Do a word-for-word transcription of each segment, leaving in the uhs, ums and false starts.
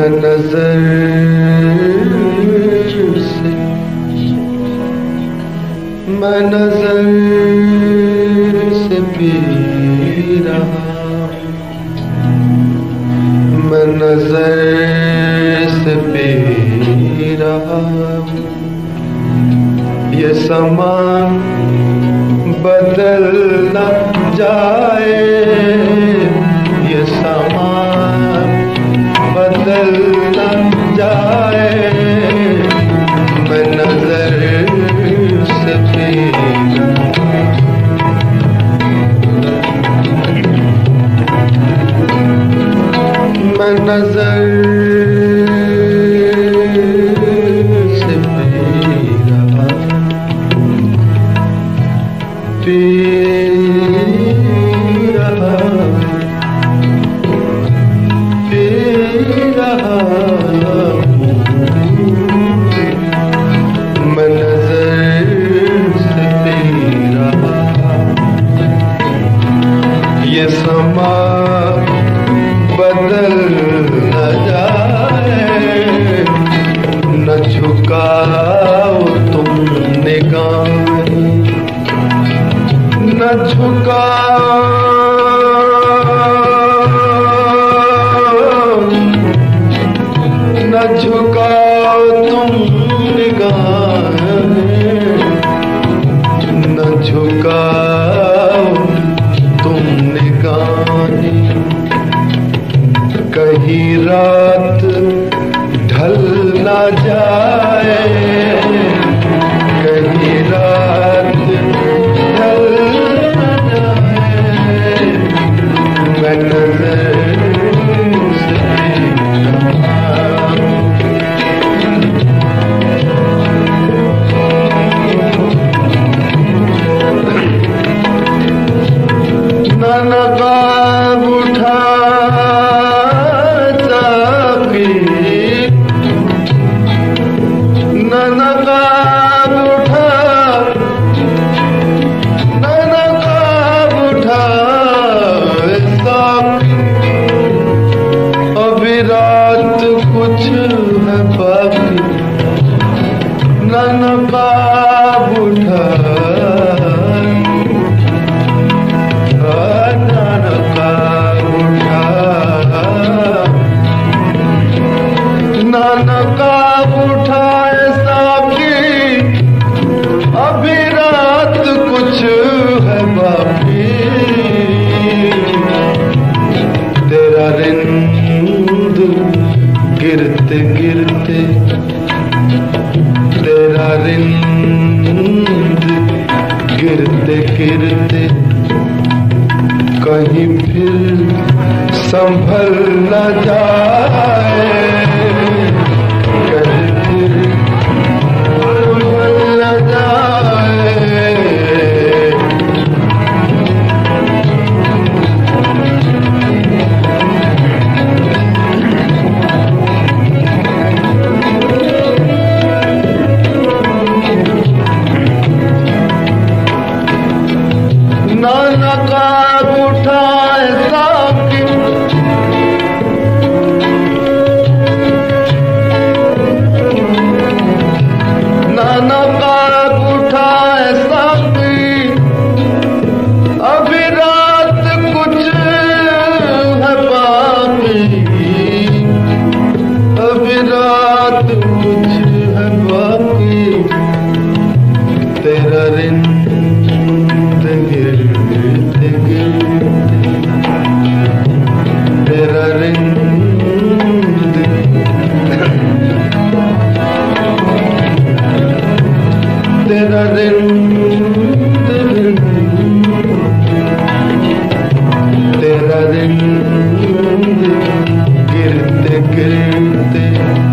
मैं नजर से मैं नजर से पी रहा, मैं नजर से पी रहा। ये समा बदल न जाए, ये समा बदल न जाए, मैं नजर से पी रहा, मैं नजर से पी रहा, पी रहा, पी रहा, मैं नजर से पी रहा। ये समा बदल न जाए, न झुकाओ तुम निगाहें, न झुकाओ, न झुकाओ तुम निगाहें, न झुकाओ तुम निगाहें। कहीं रात ढल ना जाए, कहीं रात ढल ना जाए, मैं नजर से ना नकाब उठा रात कुछ है बाकी, न नकाब उठा, न नकाब उठा, न नकाब उठाए साकी, अभी रात कुछ है बाकी। तेरा रिंद गिरते गिरते, तेरा रिंद गिरते गिरते, कहीं फिर संभल न जाए, कहीं फिर संभल न जाए। ना नकाब उठाए साकी, ना नकाब उठाए साकी, अभी रात कुछ है बाकी, अभी रात कुछ है बाकी। तेरा रिंद गिरते गिरते, तेरा रिंद, तेरा रिंद, तेरा रिंद गिरते गिरते,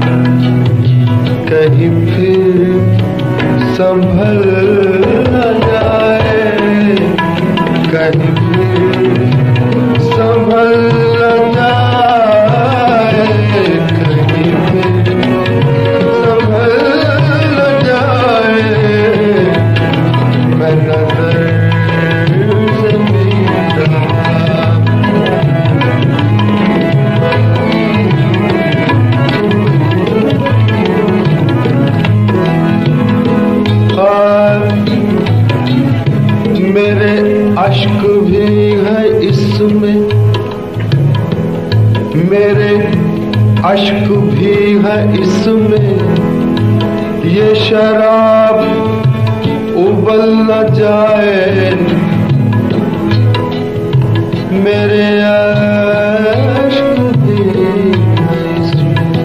कहीं फिर संभल न जाए, कहीं फिर संभल न जाए, कहीं फिर संभल न जाए, मैं नजर से पी रहा, मेरे अश्क भी है इसमें, ये शराब उबल न जाए। मेरे अश्क भी है इसमें,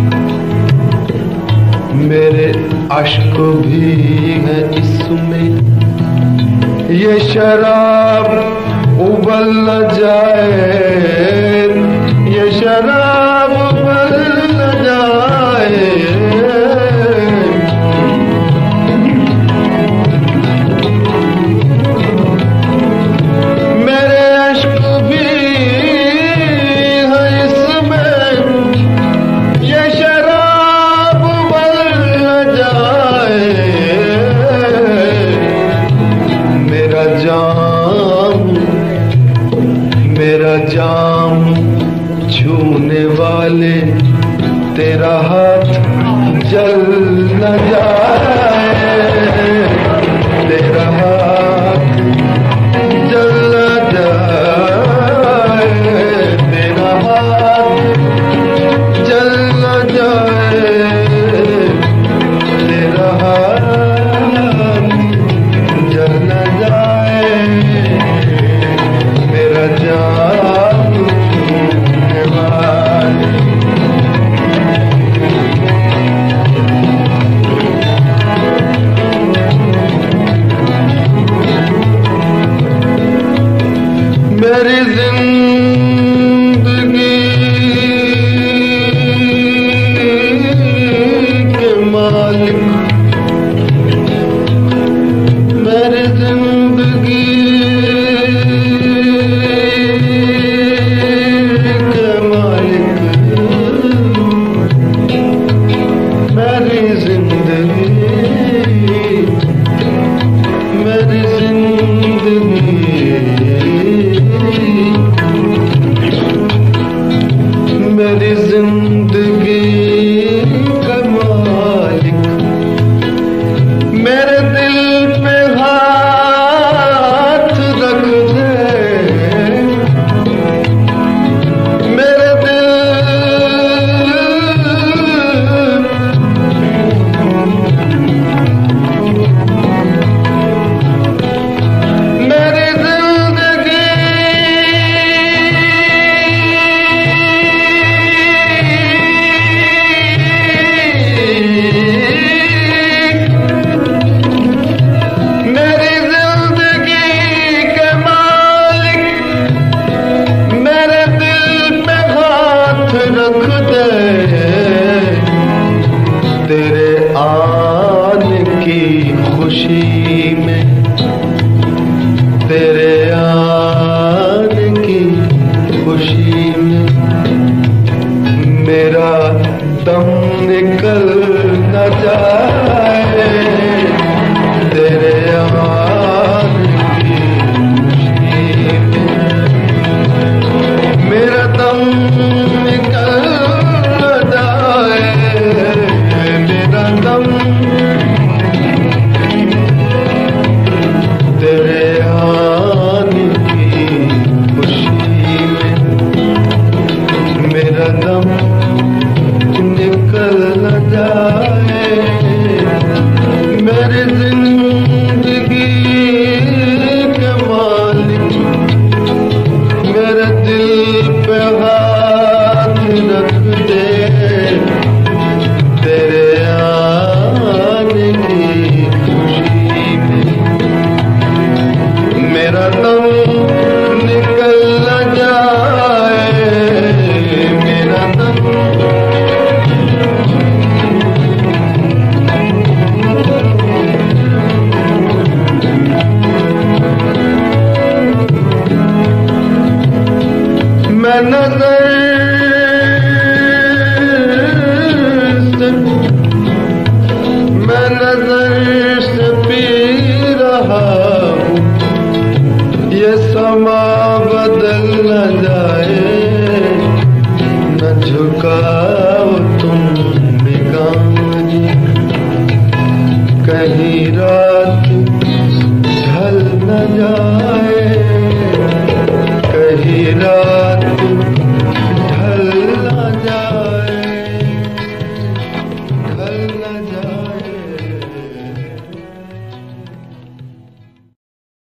मेरे अश्क भी है इसमें, ये शराब उबल न जाए। ये शराब उबल न जाए। मेरे अश्क भी है इसमें, ये शराब उबल न जाए। मेरा जाम मेरा जाम छूने वाले तेरा हाथ जल न जाए। तेरा हाथ जल न जाए। तेरा हाथ जल न जाए। तेरा हाथ जल न जाए। मेरा जाम छूने वाले मेरी जिंदगी के मालिक, मेरी जिंदगी के मालिक, मेरी जिंदगी मेरी जिंदगी मेरी जिंदगी का मालिक, मेरे दिल पे हाथ रख दे। मेरे दिल मेरी जिंदगी मेरी जिंदगी के मालिक, मेरे दिल पे हाथ रख दे। तेरे आने की खुशी में, तेरे आने की खुशी में मेरा दम निकल न जाए। तेरे आने की खुशी में मेरा दम निकल न जाए। मेरा दम तेरे आने की खुशी में मेरा दम निकल न जाए। मेरी जिंदगी के मालिक, मेरे दिल पे हाथ रख दे। तेरे आने की खुशी में मेरा दम निकल न जाए। मेरा दम मैं नजर